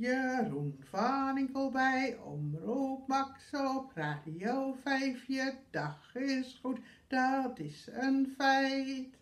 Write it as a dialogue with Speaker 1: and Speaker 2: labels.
Speaker 1: Jeroen van Inkelbij, Omroep Max op Radio 5. Je dag is goed, dat is een feit.